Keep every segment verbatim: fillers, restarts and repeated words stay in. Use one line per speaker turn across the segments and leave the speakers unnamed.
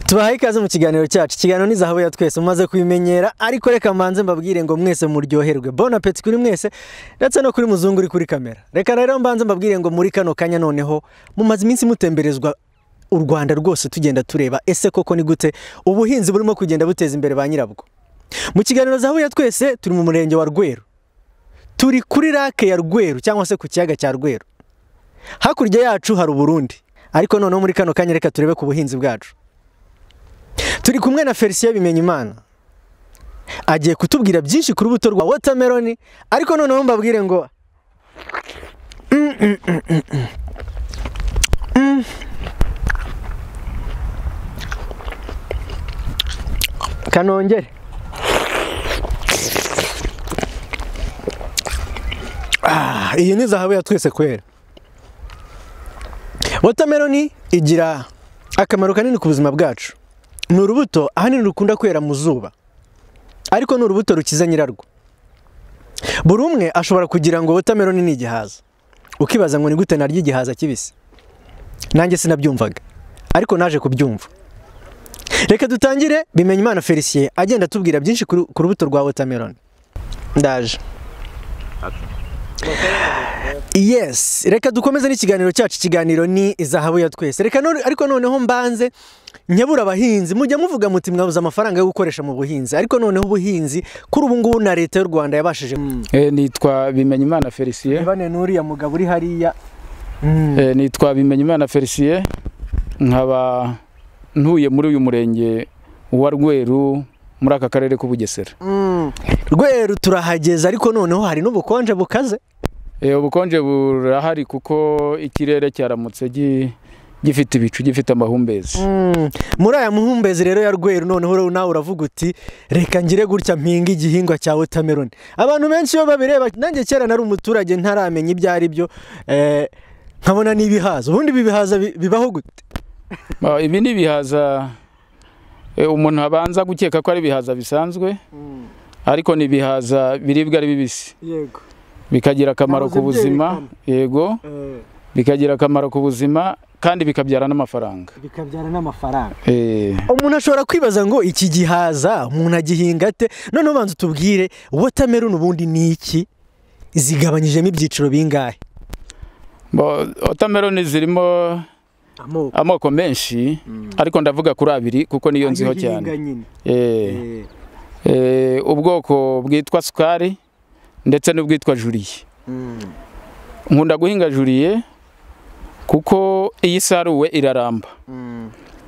Tubahaye ikaze mu kiganiro cyacu. Ikiganiro ni zahabu ya twese mumaze kubimenyera, ariko reka mbanze mbabwire ngo mwese muryoherwe. Bon appétit kuri mwese ndetse no kuri muzungu uri kuri kamera. Reka rero mbanze mbabwire ngo muri kano kanya noneho mumaze iminsi mutemberezwa u Rwanda rwose tugenda tureba ese koko ni gute ubuhinzi burimo kugenda buteza imbere ba nyirabwo. Mu kiganiro zahabu ya twese turi mu murenge wa Rweru. Turi kuri lake ya Rweru cyangwa se ku kiyaga cya Rweru. Hakurya yacu hari Burundi, ariko noneho muri kano kanya reka turebe ku buhinzi bwacu. Turi kumwe na Felicien bimenye Imana. Agiye kutubwira byinshi kuri ubuto rwa watermelon, ariko noneho mbabwire ngo mm, mm, mm, mm, mm. Mm. Kanongere. Ah, iyi ni zahabu ya twese kwera. Watermelon igira akamaro kanini ku buzima bwacu. Ni urubuto ahanini rukunda kwera mu zuba, ariko ni urubuto rukiza nyirarwo. Buri umwe ashobora kugira ngo watermelon ni igihaza, ukibaza ngo ni gute naryo igihaza kibisi. Nanjye sinabyumvaga, ariko naje kubyumva. Reka dutangire bimenye Imana Felicien agenda tubwira byinshi ku rubuto rwa watermelon. Ndaje. Yes, reka dukomeze n'ikiganiro cyacu. Ikiganiro ni zahabu ya twese. Reka none ariko noneho mbanze nyabura abahinzi mujya muvuga muti mwabuze amafaranga yo gukoresha mu buhinzi, ariko noneho ubuhinzi kuri ubu ngubu na leta y'u Rwanda yabashije.
Eh nitwa bimenye Imana Felicien.
Bane nuriya mugabo uri hariya.
Eh nitwa bimenye Imana Felicien, nkaba ntuye muri uyu murenge wa Rweru muri aka karere k'Ubugesera.
Mm. Rweru turahageza, ariko noneho hari n'ubukonje bukaze.
Eh ubukonje burahari kuko ikirere cyaramutse gifite ibicu, gifite amahumbezi.
Mm. Muri aya muhumbezi rero ya Rweru noneho nawe uravuga uti reka ngire gutya mpinga igihingwa cya watermelon. Abantu benshi yo babireba, nanjye cyera nari umuturage ntaramenya ibyo ari byo, eh nkabona nibihaza. Ubundi bibihaza bibaho gute?
Ba ibi ni bihaza umuntu abanza gukeka ko ari bihaza bisanzwe. Mm. Ariko ni bihaza biribwa ari bibisi.
Yego.
Bikagira akamaro ku buzima. Yego. Eh. Bikagira akamaro ku buzima kandi bikabyara n'amafaranga.
Bikabyara n'amafaranga.
Eh.
Umuntu ashobora kwibaza ngo iki gihaza umuntu agihinga ate? None ubanza tubwire watermelon ubundi ni iki? Zigabanyijemo ibyiciro bingahe?
Bo watermelon zirimo amoko amoko menshi. Mm. Ariko ndavuga kuri abiri kuko niyo nziho cyane. Eh. Eh ubwoko bwitwa sukari ndetse n'ubwitwa juriye. Mm. Nkunda guhinga juriye kuko iyi saruwe iraramba. Mm.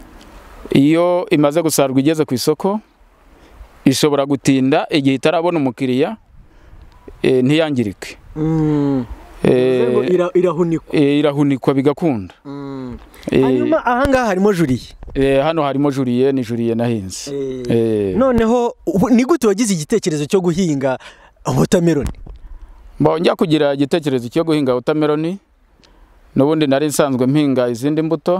Iyo imaze gusarurwa igeze ku isoko ishobora gutinda igihe itarabona umukiriya, e, ntiyangirike. Mm.
Eh ira, irahunikwa.
Eh irahunikwa bigakunda.
Mm. E, hanyuma ahanga harimo juriye.
Eh hano harimo juriye, ni juriye nahinze.
Eh, eh. Noneho ni gute wagize igitekerezo cyo guhinga watermelon?
Bo njya kugira igitekerezo cyo guhinga watermelon, nubundi nari nsanzwe mpinga izindi mbuto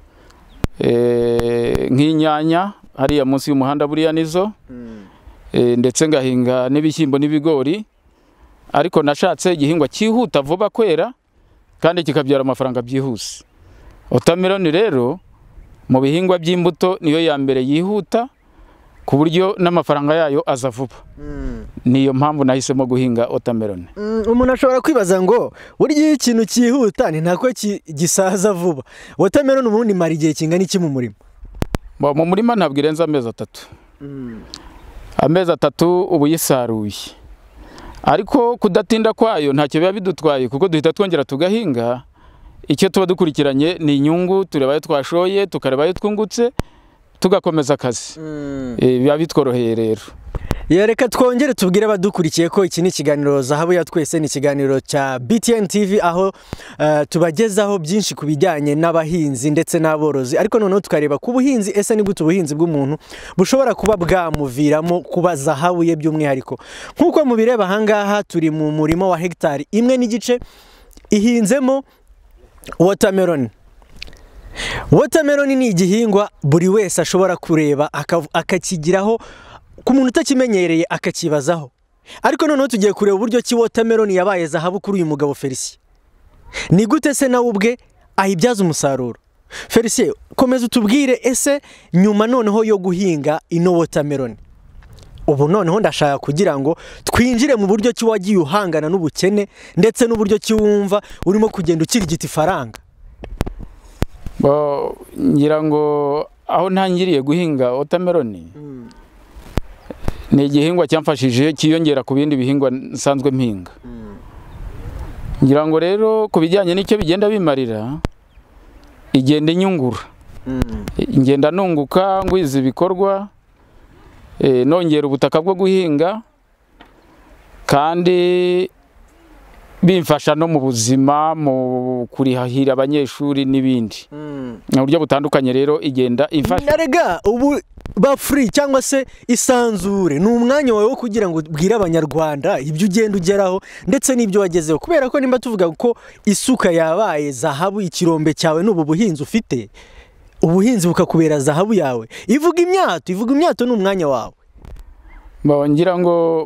eh nk'inyanya hariya munsi y'umuhanda buriya nizo. Mm. Eh ndetse ngahinga n'ibishyimbo n'ibigori, ariko nashatse igihingwa cyihuta vuba kwera kandi kikabyara amafaranga byihuse. Watermelon rero mu bihingwa by'imbuto niyo ya mbere yihuta ku buryo n'amafaranga yayo aza vuba. Mm. Niyo mpamvu nahisemo guhinga watermelon.
Mm, umuntu ashobora kwibaza ngo burya ikintu cyihuta ni ntako gisaza vuba. Watermelon ubundi mari igihe kingana iki mu murima?
Bo mu murima ntabwo irenza amezi atatu. Mm. Amezi atatu ubu yisaruye. Ariko kudatinda kwayo ntacyo biba bidutwaye kuko duhita twongera tugahinga. Icyo tuba dukurikiranye ni inyungu, turebaye twashoye, tukarebaye twungutse, tugakomeza akazi. Mm. E, biba bitworoheye rero.
Yereka twongere tubwire abadukurikiye ko iki ni ikiganiro zahabu ya twese, ni ikiganiro cya B T N T V aho uh, tubagezaho byinshi ku bijyanye n'abahinzi ndetse n'aborozi, ariko noneho tukareba ku buhinzi ese ni gute ubuhinzi bw'umuntu bushobora kuba bwamuviramo kuba zahabu ye by'umwihariko. Nkuko mubireba ahangaha turi mu murimo wa hectare imwe n'igice ihinzemo watermelon. Watermelon ni igihingwa buri wese ashobora kureba akakigiraho ku muntu utakimenyereye akakibazaho. Ariko noneho tugiye kureba uburyo ki watermelon yabaye zahabu kuri uyu mugabo Felicien. Ni gute se nawe ubwe ayibyaza umusaruro? Felicien, komeza utubwire ese nyuma noneho yo guhinga ino watermelon, ubu noneho ndashaka kugira ngo twinjire mu buryo ki wagiye uhangana n'ubukene ndetse n'uburyo ki wumva urimo kugenda ukirigita ifaranga.
Bo ngira ngo aho ntangiriye guhinga watermelon mm. ni igihingwa cyamfashije kiyongera ku bindi bihingwa nsanzwe mpinga mm. ngira ngo rero ku bijyanye n'icyo bigenda bimarira igenda inyungura mm. ingenda nunguka ngwiza ibikorwa e, nongera ubutaka bwo guhinga kandi bimfasha no mu buzima mu kurihahira abanyeshuri n'ibindi mm. mu buryo butandukanye rero igenda imfasha.
Narega ubu ba free cyangwa se isanzure ni umwanya wawe wo kugira ngo bwire abanyarwanda ibyo ugenda ugeraho ndetse n'ibyo wagezeho, kubera ko nimba tuvuga ko isuka yabaye zahabu, ikirombe cyawe n'ubu buhinzi ufite, ubuhinzi bukakubera zahabu yawe. Ivuga imyato, ivuga imyato ni umwanya wawe.
Ngira ngo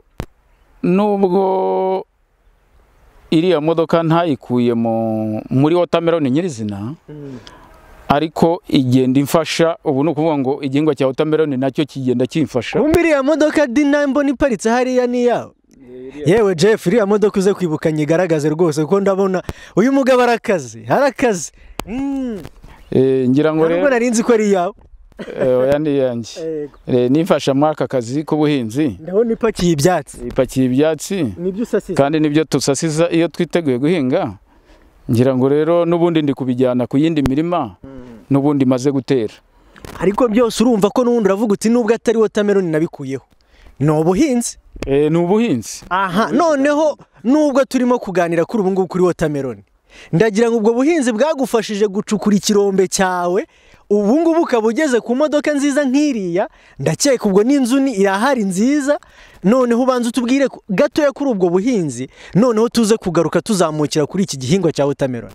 nubwo iriya modoka ntayikuye muri watermelon nyirizina mm. ariko igenda imfasha. Ubu ni ukuvuga ngo igihingwa cya watermelon nacyo kigenda kimfasha.
Umbi iriya modoka dinambo niparitse hariya ni yawe? Yewe Jeff, iriya modoka uze kwibuka nyigaragaze rwose kuko ndabona uyu mugabo arakaze harakaze mm.
e, ngira ngo
rero nari nzi ko ari yawe.
Oya ni yanjye e, nifasha muri aka kazi k'ubuhinzi.
Ndabona ipakiye ibyatsi.
Ipakiye ibyatsi
nibyo usasiza
kandi nibyo tusasiza iyo twiteguye guhinga. Ngira ngo rero nubundi ndi kubijyana ku yindi mirima mm. nubundi maze gutera.
Ariko byose urumva ko nubundi uravuga uti nubwo atari watermelon nabikuyeho no buhinzi.
Eh ni ubuhinzi.
Aha noneho nubwo turimo kuganira kuri ubu ngubu kuri watermelon, ndagira ngo ubwo buhinzi bwagufashije gucukura ikirombe cyawe, ubu ngubu ukaba ugeze ku modoka nziza nk'iriya, ndakeka ubwo n'inzu ni irahari nziza. Noneho ubanza utubwire gatoya kuri ubwo buhinzi, noneho tuze kugaruka tuzamukira kuri iki gihingwa cya watermelon.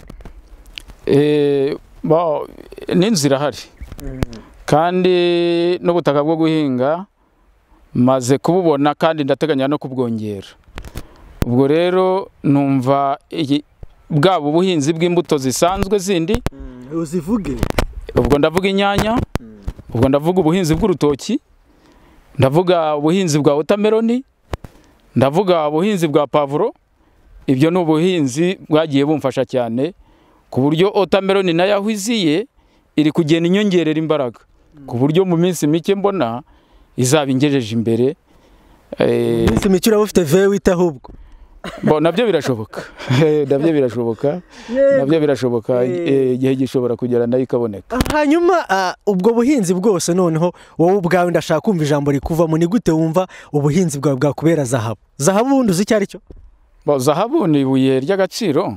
Eh ba n'inzu irahari mm. kandi n'ubutaka bwo guhinga maze kububona kandi ndateganya no kubwongera. Ubwo rero numva bwabo ubuhinzi bw'imbuto zisanzwe zindi
mm. uzivuge.
Ubwo ndavuga inyanya mm. ubwo ndavuga ubuhinzi bw'urutoki, ndavuga ubuhinzi bwa watermelon, ndavuga ubuhinzi bwa pavuro. Ibyo ni ubuhinzi bwagiye bumfasha cyane ku buryo watermelon nayo ahwiziye iri kugenda inyongerera imbaraga mm. ku buryo mu minsi mike mbona izaba ingejeje imbere.
Eh minsi mike uraba ufite vewita ahubwo.
Bo nabyo birashoboka. Nabyo birashoboka. Nabyo birashoboka igihe gishobora kugera nayo ikaboneka.
Hanyuma ubwo buhinzi bwose noneho wowe ubwawe ndashaka kumva ijambo rikuvamo, ni gute wumva ubuhinzi bwawe bwakubera zahabu? Zahabu bundi uzi cyari cyo?
Bo zahabu ni ibuye ry'agaciro.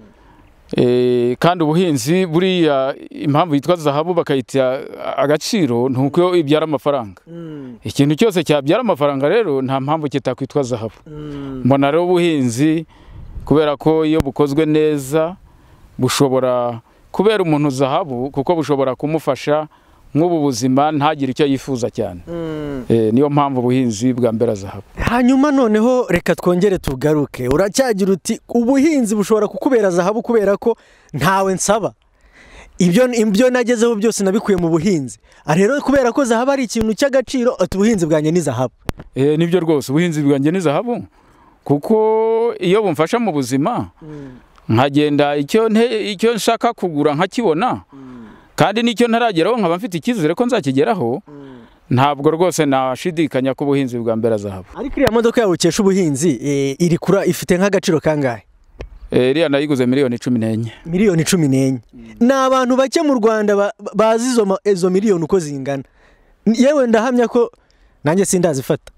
Eh kandi ubuhinzi buriya impamvu yitwa zahabu bakayita agaciro nuko ibyara amafaranga. Mm. Ikintu cyose cyabyara amafaranga rero nta mpamvu kitakwitwa zahabu. Mm. Mbona rero ubuhinzi kubera ko iyo bukozwe neza bushobora kubera umuntu zahabu kuko bushobora kumufasha nk'ubu buzima ntagire icyo yifuza cyane. Mm. Eh niyo mpamvu ubuhinzi bwa mbera zahabu.
Hanyuma noneho reka twongere tugaruke, uracyagira uti ubuhinzi bushobora kukubera zahabu kubera ko ntawe nsaba. Ibyo ibyo nagezeho byose nabikuye mu buhinzi. Rero kubera ko zahabu ari ikintu cy'agaciro, ubuhinzi bwanjye ni zahabu.
Eh nibyo rwose ubuhinzi bwanjye ni zahabu kuko iyo bumfasha mu buzima mm. nkagenda icyo icyo nshaka kugura nkakibona mm. kandi nicyo ntarageraho nkaba mfite ikizere ko nzakigeraho mm. ntabwo rwose nashidikanya ko ubuhinzi bwa mbera zahabu.
Ariko iriya modoka yawe ukesha ubuhinzi e, iri kura ifite nk'agaciro kangahe?
Eh iriya nayiguze miliyoni cumi n'enye.
Miliyoni cumi n'enye. Mm. N'abantu bake mu Rwanda ba, bazi izo izo miliyoni uko zingana. Yewe ndahamya ko nanjye sindazifata.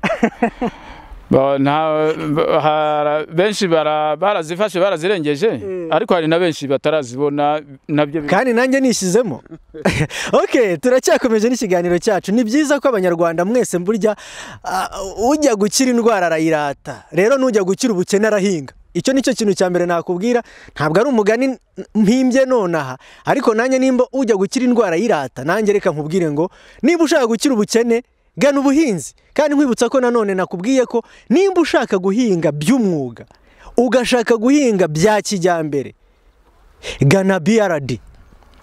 Ba
benshi barazifashe barazirengeje mm. ariko hari na benshi batarazibona nabyo
kandi nanjye nishyizemo. Okay, turacyakomeje n'ikiganiro cyacu. Ni byiza ko abanyarwanda mwese burya uh, ujya gukira indwara arayirata, rero nujya gukira ubukene arahinga. Icyo nicyo kintu cya mbere nakubwira, ntabwo ari umugani mpimbye nonaha, ariko nanjye nimba ujya gukira indwara yirata, nanjye reka nkubwire ngo niba ushaka gukira ubukene gana ubuhinzi. Kandi nkwibutsa ko nanone nakubwiye ko nimba ushaka guhinga by'umwuga, ugashaka guhinga bya kijyambere, gana B R D.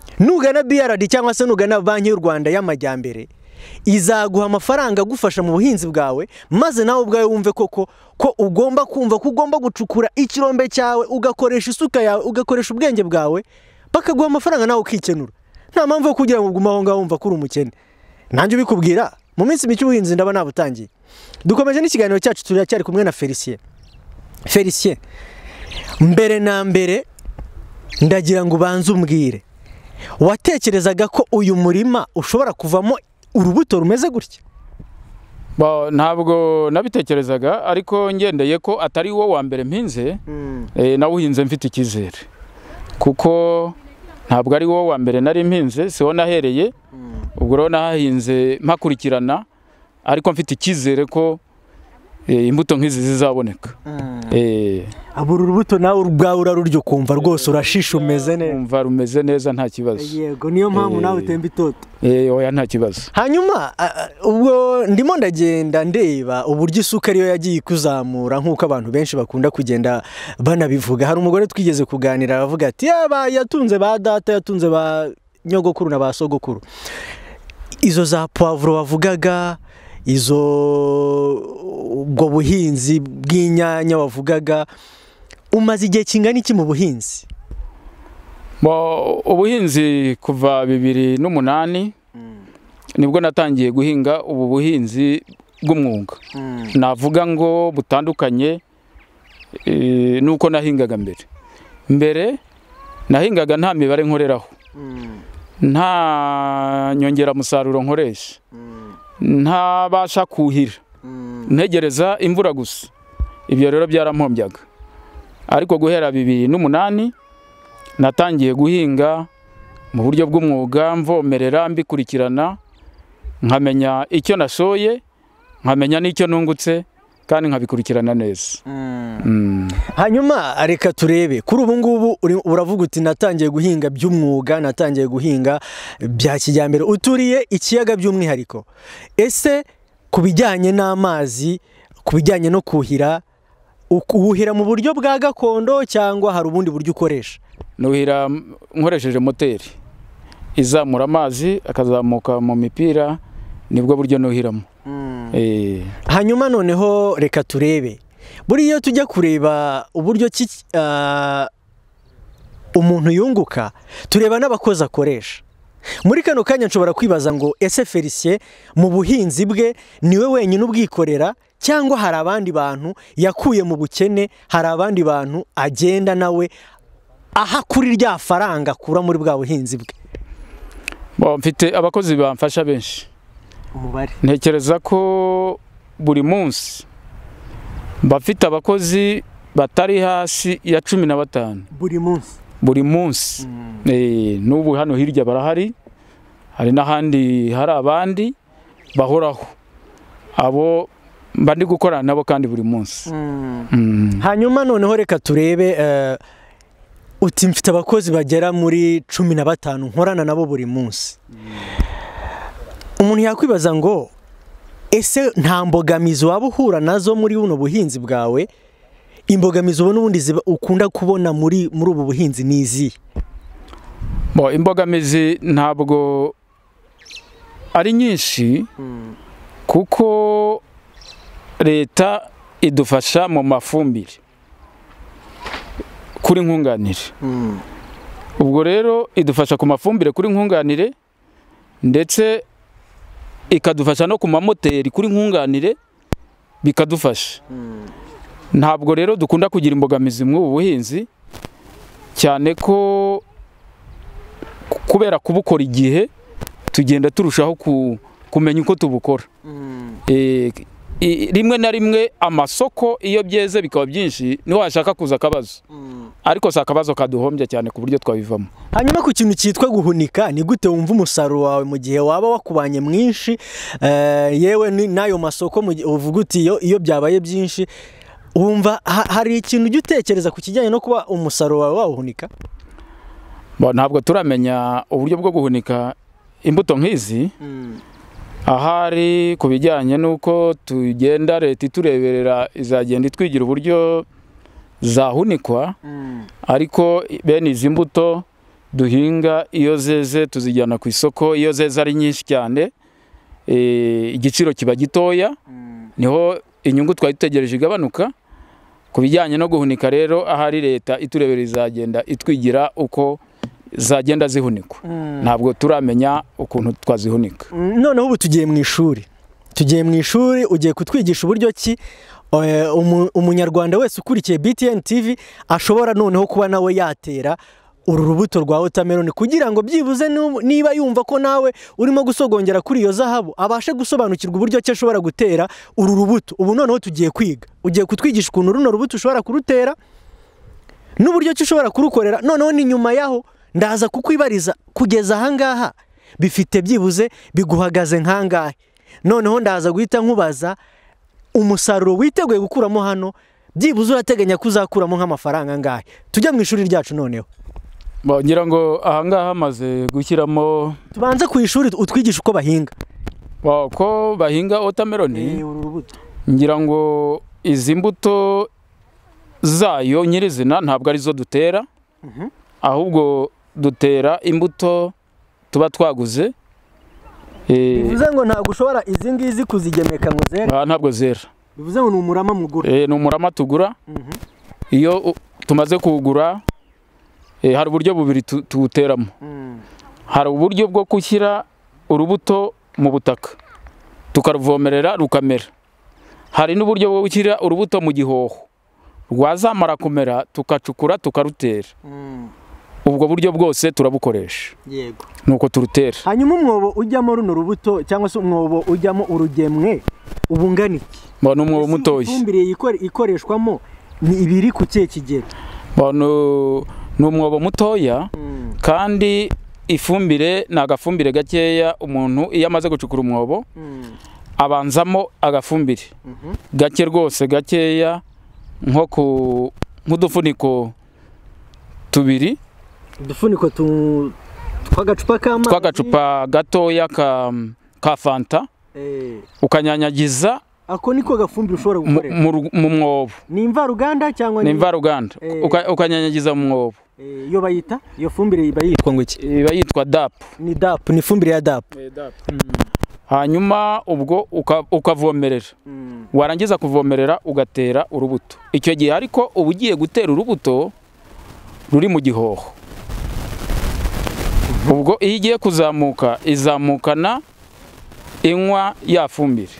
nugana B R D cyangwa se nugana banki y'u Rwanda y'amajyambere izaguha amafaranga agufasha mu buhinzi bwawe, maze nawe ubwawe wumve koko ko ugomba kumva ko ugomba gucukura ikirombe cyawe, ugakoresha isuka yawe, ugakoresha ubwenge bwawe, bakaguha amafaranga nawe ukikenura. Nta mpamvu yo kugira ngo ugume aho ngaho wumva ko uri umukene. Nanjye ubikubwira mu minsi mike ubuhinzi ndaba nabutangiye. Dukomeje n'ikiganiro cyacu, turacyari kumwe na Felicien. Felicien, mbere na mbere ndagira ngo ubanze umbwire, watekerezaga ko uyu murima ushobora kuvamo urubuto rumeze gutya?
Ba ntabwo nabitekerezaga, ariko ngendeye ko atari wo wa mbere mpinze, mm. e, nawuhinze mfite ikizere, kuko ntabwo ari wo wa mbere nari mpinze, siho nahereye. mm. Ubwo rero nahinze mpakurikirana, ariko mfite ikizere ko e, imbuto nk'izi zizaboneka. mm. e,
abura urubuto nawe ubwawe uraruryo kumva rwose urashisha umeze neza,
umva rumeze neza nta kibazo.
Yego, niyo mpamvu nawe utemba itoto.
Eh, oya nta kibazo.
Hanyuma ubwo ndimo ndagenda ndeba uburyo isuka ariyo yagiye kuzamura, nk'uko abantu benshi bakunda kugenda banabivuga. Hari umugore twigeze kuganira aravuga ati yaba yatunze ba data, yatunze ba nyogokuru na ba sogokuru. Izo za poivro bavugaga, izo ubwo buhinzi bw'inyanya bavugaga, umaze igihe kingana iki mu buhinzi?
Bo ubuhinzi kuva bibiri n'umunani mm. nibwo natangiye guhinga ubu buhinzi bw'umwuga. mm. Navuga ngo butandukanye e, nuko nahingaga mbere. Mbere nahingaga nta mibare nkoreraho, mm. nta nyongera musaruro nkoresha, mm. nta basha kuhira, mm. ntegereza imvura gusa. Ibyo rero byarampombyaga, ariko guhera bibiri n'umunani natangiye guhinga mu buryo bw'umwuga, mvomerera, mbikurikirana, nkamenya icyo nashoye, nkamenya n'icyo nungutse, kandi nkabikurikirana neza. mm. mm.
Hanyuma reka turebe kuri ubu ngubu uravuga uti natangiye guhinga by'umwuga, natangiye guhinga bya kijyambere, uturiye ikiyaga by'umwihariko. Ese ku bijyanye n'amazi, ku bijyanye no kuhira, ukuhira mu buryo bwa gakondo cyangwa hari ubundi buryo ukoresha?
Nuhira nkoresheje moteri izamura amazi akazamuka mu mipira, nibwo buryo nuhiramo. mm. e.
Hanyuma noneho reka turebe, buriya iyo tujya kureba uburyo ki uh, umuntu yunguka, tureba n'abakozi akoresha. Muri kano kanya nshobora kwibaza ngo ese Felicien mu buhinzi bwe niwe wenyine ubwikorera, cyangwa hari abandi bantu yakuye mu bukene, hari abandi bantu agenda nawe aha kuri rya faranga akura muri bwa buhinzi bwe?
Bo mfite abakozi bamfasha benshi.
Umubare
ntekereza ko buri munsi bafite abakozi batari hasi ya cumi na batanu
buri munsi.
Buri munsi. mm. eh n'ubu hano hirya barahari, hari n'ahandi hari abandi bahoraho, abo mba ndi gukorana nabo kandi buri munsi.
mm. mm. Hanyuma noneho reka turebe, uh, uti mfite abakozi bagera muri cumi na batanu nkorana nabo buri munsi. mm. Umuntu yakwibaza ngo ese nta mbogamizi waba uhura nazo muri buno buhinzi bwawe? Imbogamizi ubona ubundi ukunda kubona muri muri ubu buhinzi nizi?
Bo imbogamizi ntabwo ari nyinshi, mm. kuko leta idufasha mu mafumbire kuri nkunganire.
mm.
Ubwo rero idufasha ku mafumbire kuri nkunganire, ndetse ikadufasha no ku mamoteri kuri nkunganire bikadufasha.
mm.
Ntabwo rero dukunda kugira imbogamizi mu buhinzi, cyane ko kubera kubukora igihe tugenda turushaho kumenya uko tubukora.
mm.
e, rimwe na rimwe amasoko iyo byeze bikaba byinshi niho hashaka kuza akabazo, mm. ariko si akabazo kaduhombya cyane ku buryo twabivamo.
Hanyuma ku kintu cyitwa guhunika, ni gute wumva umusaruro wawe mu gihe waba wakubanye mwinshi, uh, yewe n'ayo masoko uvuga uti iyo iyo byabaye byinshi, wumva ha, hari ikintu ujya utekereza ku kijyanye no kuba umusaruro wawe wawuhunika?
Bo ntabwo turamenya uburyo bwo guhunika imbuto nk'izi.
mm.
Ahari ku bijyanye nuko tugenda leta itureberera izagenda itwigira uburyo zahunikwa,
mm.
ariko bene izi mbuto duhinga iyo zeze tuzijyana ku isoko, iyo zeze ari nyinshi cyane igiciro kiba gitoya, niho inyungu twari dutegereje igabanuka. Ku bijyanye no guhunika rero, ahari leta iturebera izagenda itwigira uko zagenda zihunikwa, ntabwo turamenya ukuntu twazihunika.
Noneho ubu tugiye mu ishuri, tugiye mu ishuri ugiye kutwigisha uburyo ki umunyarwanda wese ukurikiye B T N T V ashobora noneho kuba nawe yatera uru rubuto rwa watermelon, kugira ngo byibuze niba yumva ko nawe urimo gusogongera kuri iyo zahabu abashe gusobanukirwa uburyo ki ashobora gutera uru rubuto. Ubu noneho tugiye kwiga, ugiye kutwigisha ukuntu runo rubuto ushobora kurutera n'uburyo ki ushobora kurukorera. Noneho ni nyuma yaho ndaza kukwibariza kugeza ahangaha bifite byibuze biguhagaze nkangahe. Noneho ndaza guhita nkubaza umusaruro witeguye gukuramo hano, byibuze urateganya kuzakuramo nk'amafaranga angahe. Tujya mu ishuri ryacu noneho.
Ngira ngo ahangaha maze gushyiramo,
tubanze ku ishuri utwigisha uko bahinga.
Uko bahinga watermelon, ngira ngo izi mbuto zayo nyirizina ntabwo arizo dutera, ahubwo dutera imbuto tuba twaguze.
Bivuze ngo ntabwo ushobora izi ngizi kuzigemeka ngo zera?
Ntabwo zera.
Bivuze ngo ni umurama mugura?
Ni umurama tugura. Iyo tumaze kuwugura hari uburyo bubiri tuwuteramo. Hari uburyo bwo gushyira urubuto mu butaka tukaruvomerera rukamera. Hari n'uburyo bwo gushyira urubuto mu gihoho, rwazamara kumera tukacukura tukarutera. Ubwo buryo bwose turabukoresha.
Yego.
Nuko turutera.
Hanyuma umwobo ujyamo runo rubuto cyangwa se umwobo ujyamo urugemwe ubungana iki?
Ni umwobo mutoya.
Ifumbire ikoreshwamo ni ibiri ku kihe kigero?
Ni umwobo mutoya, kandi ifumbire ni agafumbire gakeya. Umuntu iyo amaze gucukura umwobo abanzamo agafumbire gake rwose gakeya, nko ku nk'udufuniko tubiri,
udufuniko tw'agacupa k'amazi,
tw'agacupa gatoya ka ka fanta, ukanyanyagiza.
Ako niko gafumbire ushobora gukoresha
mu mwobo.
Ni imvaruganda cyangwa
ni imvaruganda? Ukanyanyagiza mu mwobo.
Iyo bayita, iyo fumbire iba yitwa ngo iki?
Iba yitwa D A P.
Ni D A P, ni fumbire ya D A P.
Hanyuma ubwo ukavomerera, warangiza kuvomerera ugatera urubuto. Icyo gihe ariko uba ugiye gutera urubuto ruri mu gihoho. Ubwo iyo igiye kuzamuka izamukana inywa ya fumbire.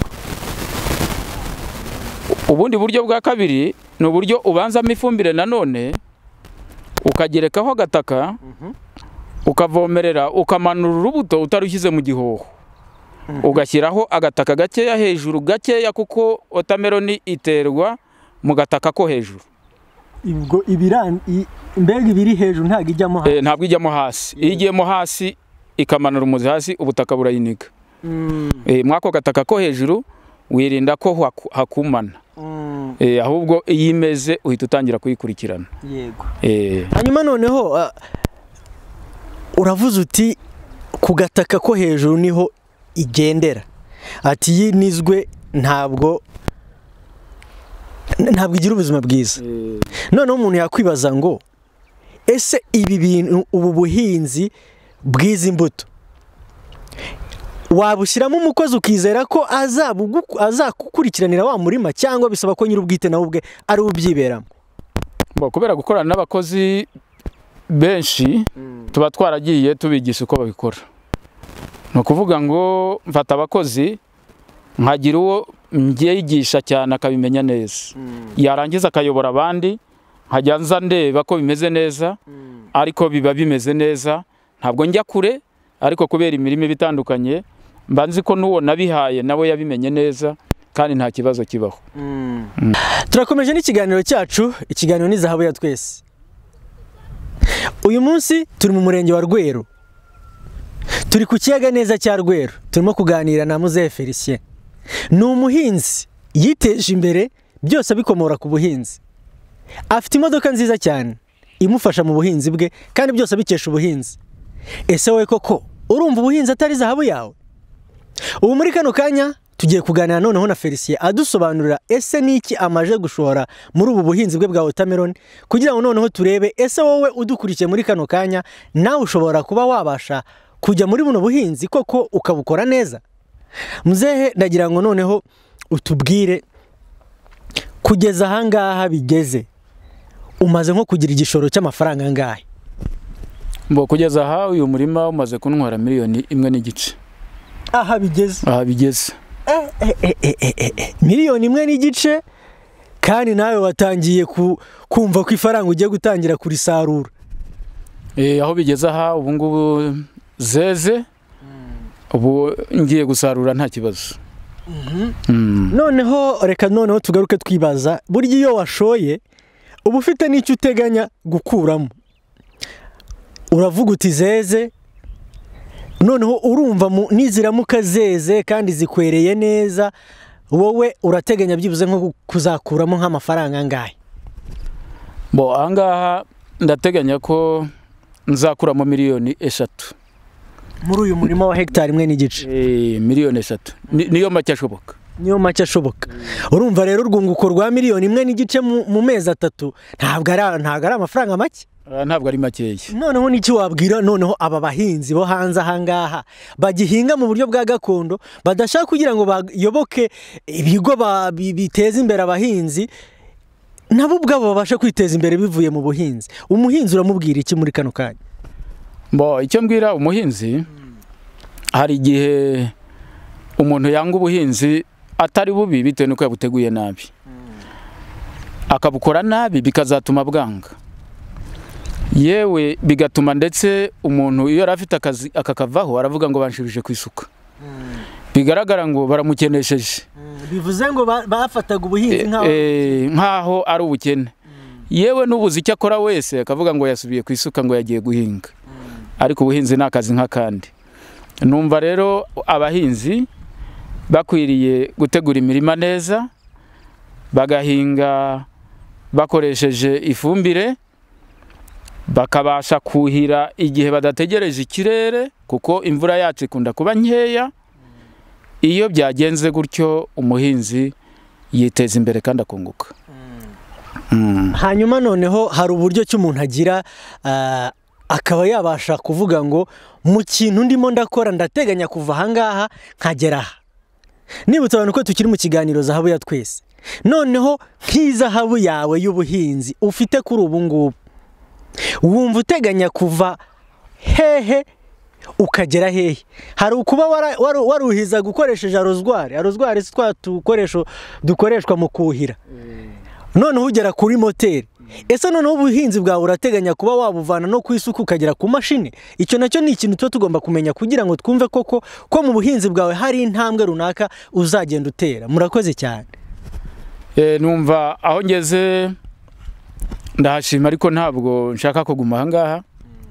Ubundi buryo bwa kabiri ni uburyo ubanzamo ifumbire nanone ukagerekaho agataka, ukavomerera, ukamanura urubuto utarushyize mu gihoho, ugashyiraho agataka gakeya hejuru gakeya, kuko watermelon iterwa mu gataka ko hejuru.
Ibwo ibirani mbega ibiri hejuru ntabwo ijyamo hasi?
Ntabwo ijyamo hasi. Iyo igiyemo hasi ikamanura umuzi hasi, ubutaka burayiniga. Mwako gataka ko hejuru wirinda ko hakumana. Ahubwo iyo imeze uhita utangira kuyikurikirana.
Yego. Hanyuma noneho uravuze uti ku gataka ko hejuru niho igendera, ati iyi nizwe ntabwo ntabwo igira ubuzima bwiza. Noneho umuntu yakwibaza ngo ese ibi bintu, ubu buhinzi bw'izi mbuto wabushyiramo umukozi ukizera ko azakukurikiranira wa murima, cyangwa bisaba ko nyir'ubwite nawe ubwe ari ubyiberamo?
Kubera gukorana n'abakozi benshi tuba twaragiye tubigisha uko babikora. Ni ukuvuga ngo mfata abakozi nkagira uwo mbyigisha cyane akabimenya neza, yarangiza akayobora abandi, nkajya nza ndeba ko bimeze neza, ariko biba bimeze neza. Ntabwo njya kure, ariko kubera imirimo bitandukanye mba nzi ko n'uwo nabihaye nawe yabimenye neza, kandi nta kibazo kibaho.
Turakomeje n'ikiganiro cyacu, ikiganiro ni zahabu ya twese. Uyu munsi turi mu murenge wa Rweru, turi ku kiyaga neza cya Rweru, turimo kuganira na muzehe Felicien. Ni umuhinzi yiteje imbere, byose bikomora ku buhinzi. Afite imodoka nziza cyane imufasha mu buhinzi bwe, kandi byose abikesha ubuhinzi. Ese wowe koko urumva ubuhinzi atari zahabu yawe? Ubu muri kano kanya tugiye kuganira noneho na Felicien adusobanurira ese niki amaje gushora muri ubu buhinzi bwe bwa watermelon kugira ngo noneho turebe ese wowe udukurikiye muri kano kanya nawe ushobora kuba wabasha kujya muri buno buhinzi koko ukabukora neza. Muzehe ndagira ngo noneho utubwire kugeza ahangaha bigeze umaze nko kugira igishoro cy'amafaranga angahe?
Mbo kugeza aha uyu murima umaze kuntwara miliyoni imwe n'igice.
Aha bigeze
aha bigeze
eh eh eh eh eh miliyoni imwe n'igice, kandi nawe watangiye kumva ko ifaranga ugiye gutangira kurisarura.
Eh aho bigeze aha ubu ngubu zeze ubu ngiye gusarura nta kibazo.
Noneho reka noneho tugaruke twibaza burya iyo washoye ubu ufite n'icyo uteganya gukuramo. Uravuga uti zeze, noneho urumva niziramuka zeze kandi zikwereye neza, wowe urateganya byibuze nko kuzakuramo nk'amafaranga angahe?
Bo ahangaha ndateganya ko nzakuramo miliyoni eshatu
muri uyu murima wa hegitari imwe n'igice.
Eh miliyoni eshatu niyo make ashoboka.
Niyo make ashoboka. Urumva rero urwunguko rwa miliyoni imwe n'igice mu mezi atatu ntabwo ari ntabwo ari amafaranga make.
Ntabwo ari makeya.
Noneho niki wabwira noneho aba bahinzi bo hanze ahangaha bagihinga mu buryo bwa gakondo badashaka kugira ngo bayoboke ibigo biteza imbere abahinzi nabo ubwabo babashe kwiteza imbere bivuye mu buhinzi? Umuhinzi uramubwira iki muri kano kanya?
Bo icyo mbwira umuhinzi, hari igihe umuntu yanga ubuhinzi atari bubi bitewe nuko yabuteguye nabi, akabukora nabi bikazatuma bwanga, yewe bigatuma ndetse umuntu iyo yarafite akazi akakavaho aravuga ngo banshibije ku isuka, bigaragara ngo baramukenesheje.
Bivuze ngo bafataga ubuhinzi
nkaho ari ubukene, yewe n'ubuzi icyo akora wese akavuga ngo yasubiye ku isuka ngo yagiye guhinga, ariko ubuhinzi ni akazi nk'akandi. Numva rero abahinzi bakwiriye gutegura imirima neza, bagahinga bakoresheje ifumbire, bakabasha kuhira igihe badategereje ikirere kuko imvura yacu ikunda kuba nkeya. Iyo byagenze gutyo umuhinzi yiteza imbere kandi akunguka.
Hanyuma noneho hari uburyo cy'umuntu agira akaba yabasha kuvuga ngo mu kintu ndimo ndakora ndateganya kuva ahangaha nkagera aha. Nibutse abantu ko tukiri mu kiganiro zahabu ya twese, noneho nk'izahabu yawe y'ubuhinzi ufite kuri ubu ngubu, wumva uteganya kuva hehe ukagera hehe? Hari ukuba waruhiza gukoresheje arozwari, arozwari si twa dukoresho dukoreshwa mu kuhira, noneho ugera kuri moteri. Ese noneho ubuhinzi bwawe urateganya kuba wabuvana no ku isuku ukagera ku mashini? Icyo nacyo ni ikintu tuba tugomba kumenya kugira ngo twumve koko ko mu buhinzi bwawe hari intambwe runaka uzagenda utera. Murakoze cyane.
Eh numva aho ngeze ndahashima, ariko ntabwo nshaka kuguma ahangaha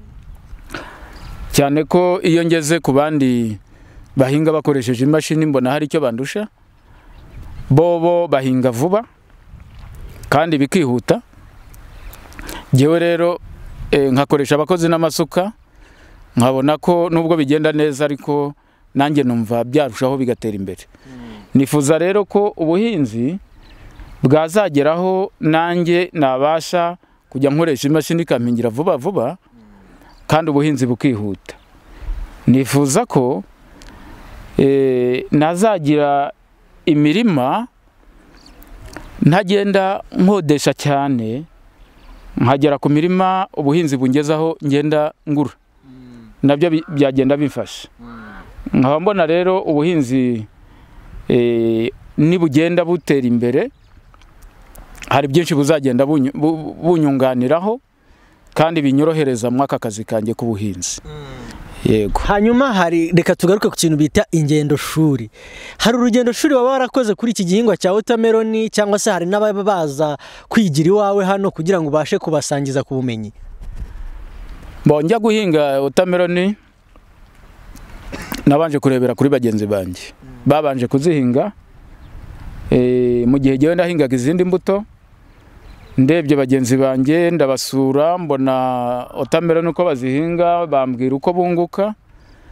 cyane ko iyo ngeze ku bandi bahinga bakoresheje imashini mbona hari icyo bandusha. Bobo bahinga vuba kandi bikihuta, jewe rero e, nkakoresha abakozi n'amasuka, nkabona ko nubwo bigenda neza ariko nanjye numva byarushaho bigatera imbere. Nifuza rero ko ubuhinzi bwazageraho nanjye nabasha kujya nkoresha imashini ikampingira vuba vuba kandi ubuhinzi bukihuta. Nifuza ko e, nazagira imirima ntagenda nkodesha cyane, nkagera ku mirima ubuhinzi bungezaho ngenda ngura, nabyo byagenda bimfasha. Nkaba mbona rero ubuhinzi e, nibugenda butera imbere hari byinshi buzagenda bunyunganiraho kandi binyorohereza mu aka kazi kanjye k'ubuhinzi. Yego.
Hanyuma hari reka tugaruke ku kintu bita ingendo shuri. Hari urugendo shuri waba warakoze kuri iki gihingwa cya watermelon, cyangwa se hari n'ababa baza kwigira iwawe hano kugira ngo ubashe kubasangiza ku bumenyi?
Bo njya guhinga watermelon nabanje kurebera kuri bagenzi banjye babanje kuzihinga. E, mu gihe gihe ndahingaga izindi mbuto, ndebye bagenzi banjye ndabasura, mbona watermelon uko bazihinga, bambwira uko bunguka,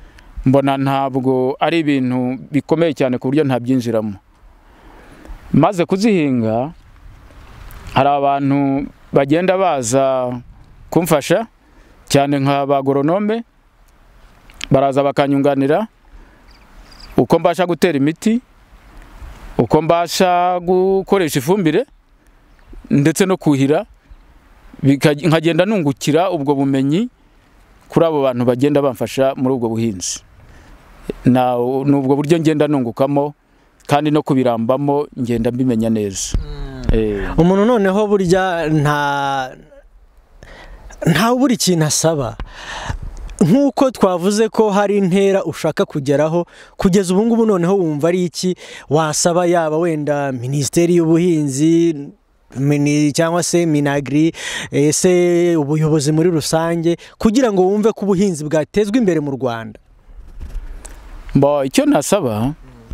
mbona ntabwo ari ibintu bikomeye cyane ku buryo ntabyinjiramo. Maze kuzihinga hari abantu bagenda baza kumfasha cyane nk'abagoronome, baraza bakanyunganira uko mbasha gutera imiti, uko mbasha gukoresha ifumbire ndetse no kuhira, nkagenda nungukira ubwo bumenyi kuri abo bantu bagenda bamfasha muri ubwo buhinzi. Na nubwo buryo ngenda nungukamo kandi no kubirambamo ngenda mbimenya neza.
Mm. Umuntu noneho burya nta nta buri kintu asaba, nk'uko twavuze ko hari intera ushaka kugeraho kugeza ubu ngubu, noneho wumva ari iki wasaba, yaba wenda Minisiteri y'Ubuhinzi cyangwa se Minagri, ese ubuyobozi muri rusange, kugira ngo wumve ko ubuhinzi bwatezwa imbere mu Rwanda?
Bo icyo nasaba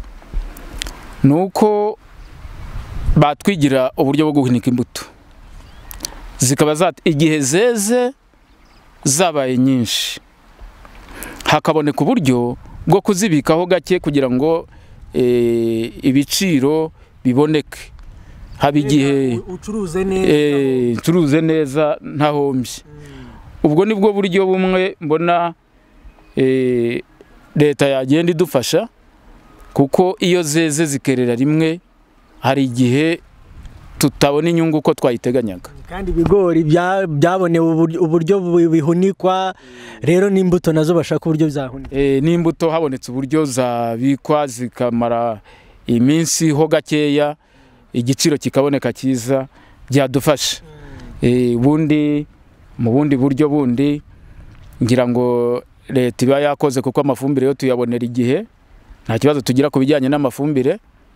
nuko batwigira uburyo bwo guhunika imbuto, zikaba igihe zeze zabaye nyinshi, hakaboneka uburyo bwo kuzibikaho gake kugira ngo e, ibiciro biboneke, haba igihe
ucuruze neza,
ucuruze neza ntahombye. Ubwo nibwo buryo bumwe mbona e, leta yagenda idufasha, kuko iyo zeze zikerera rimwe hari igihe tutabona inyungu uko twayiteganyaga.
Kandi ibigori byabonewe uburyo bihunikwa, rero n'imbuto nazo bashaka uburyo zahunikwa.
Eh, n'imbuto habonetse uburyo zabikwa zikamara iminsi ho gakeya, igiciro kikaboneka cyiza, byadufasha. Eh, bundi mu bundi buryo bundi ngira ngo leta iba yakoze, kuko amafumbire yo tuyabonera igihe, nta kibazo tugira ku bijyanye n'amafumbire.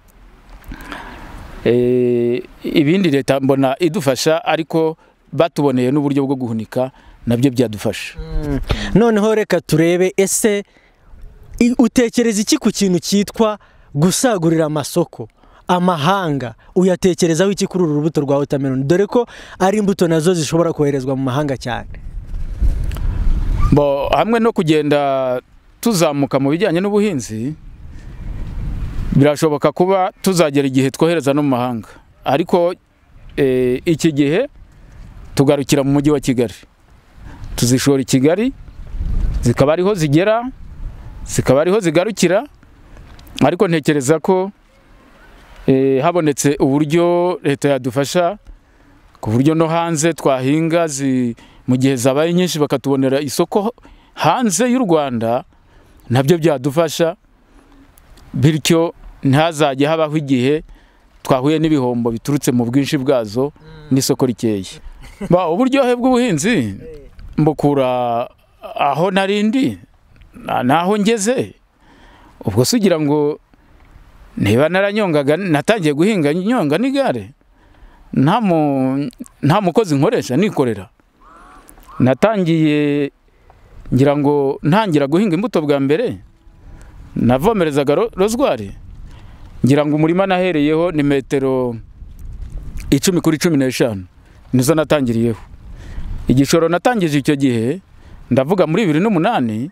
E, ibindi leta mbona idufasha, ariko batuboneye n'uburyo bwo guhunika nabyo byadufasha.
Mm. Noneho reka turebe, ese utekereza iki ku kintu cyitwa gusagurira amasoko amahanga? Uyatekerezaho iki kuri uru rubuto rwa watermelon, dore ko ari imbuto nazo zishobora koherezwa mu mahanga cyane?
Bo hamwe no kugenda tuzamuka mu bijyanye n'ubuhinzi, birashoboka kuba tuzagera igihe twohereza no mu mahanga, ariko e, iki gihe tugarukira mu mujyi wa Kigali, tuzishora i Kigali, zikaba ariho zigera, zikaba ariho zigarukira. Ariko ntekereza ko e, habonetse uburyo leta yadufasha ku buryo no hanze twahinga, mu gihe zabaye nyinshi bakatubonera isoko hanze y'u Rwanda, nabyo byadufasha, bityo ntazajye habaho igihe twahuye n'ibihombo biturutse mu bwinshi bwazo n'isoko rikeye. Ba uburyohe bw'ubuhinzi mbukura aho narindi naho ngeze. Ubwo sugira ngo niba naranyongaga, natangiye guhinga nyonga n'igare, nta mu nta mukozi nkoresha, nikorera. Natangiye ngira ngo ntangira guhinga imbuto bwa mbere navomerezaga rozwari, ngira ngo umurima nahereyeho ni metero icumi kuri cumi n'eshanu, nizo natangiriyeho. Igishoro natangije icyo gihe, ndavuga muri bibiri n'umunani,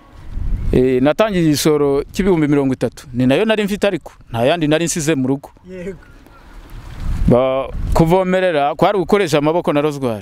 e, natangije igishoro cy'ibihumbi mirongo itatu, ni nayo nari mfite, ariko nta yandi nari nsize mu rugo.
Yego.
Ba kuvomerera kwari gukoresha amaboko na rozwari.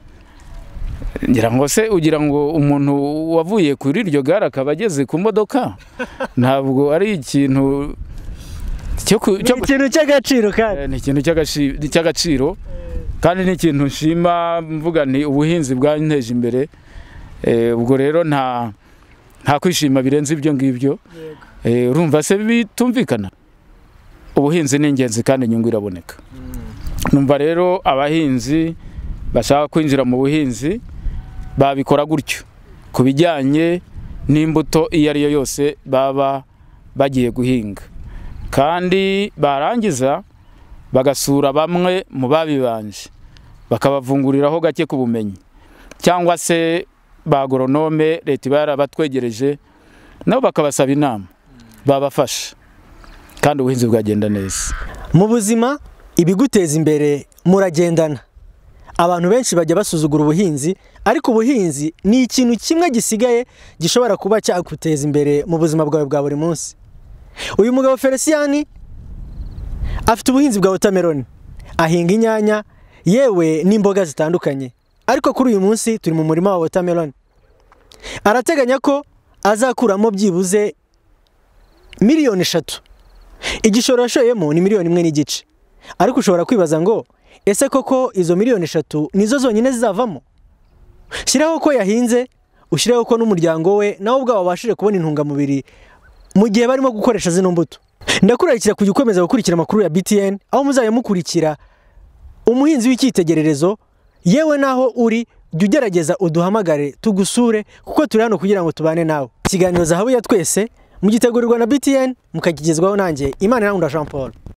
Ngira ngo se ugira ngo umuntu wavuye kuri iryo gare akaba ageze ku modoka, ntabwo ari ikintu cyo
ikintu cy'agaciro, kandi
ni ikintu cy'agaciro, kandi ni ikintu nshima, mvuga ni ubuhinzi bwanteje imbere. Ubwo rero nta nta kwishima birenze ibyo ngibyo. Urumva se bitumvikana? Ubuhinzi ni ingenzi kandi inyungu iraboneka. Numva rero abahinzi bashaka kwinjira mu buhinzi babikora gutyo, ku bijyanye n'imbuto iyo ari yo yose baba bagiye guhinga, kandi barangiza bagasura bamwe mu babibanje bakabavunguriraho gake ku bumenyi, cyangwa se ba agoronome leta iba yarabatwegereje nabo bakabasaba inama, babafasha, kandi ubuhinzi bwagenda neza.
Mu buzima ibiguteza imbere muragendana, abantu benshi bajya basuzugura ubuhinzi, ariko ubuhinzi ni ikintu kimwe gisigaye gishobora kuba cyaguteza imbere mu buzima bwawe bwa buri munsi. Uyu mugabo Felicien afite ubuhinzi bwa watermelon, ahinga inyanya yewe n'imboga zitandukanye, ariko kuri uyu munsi turi mu murima wa watermelon. Arateganya ko azakuramo byibuze miliyoni eshatu. Igishoro yashoyemo ni miliyoni imwe n'igice, ariko ushobora kwibaza ngo ese koko izo miliyoni eshatu nizo zonyine zizavamo? Shyiraho ko yahinze, ushyiraho ko n'umuryango we nawo ubwabo babashije kubona intungamubiri mu gihe barimo gukoresha zino mbuto. Ndakurarikira kujya ukomeza gukurikira amakuru ya B T N, aho muzajya mukurikira umuhinzi w'icyitegererezo, yewe naho uri jya ugerageza uduhamagare tugusure, kuko turi hano kugira ngo tubane nawe. Ikiganiro Zahabu ya Twese mugitegurirwa na B T N, mukakigezwaho nanjye Imana Irangunda Jean Paul.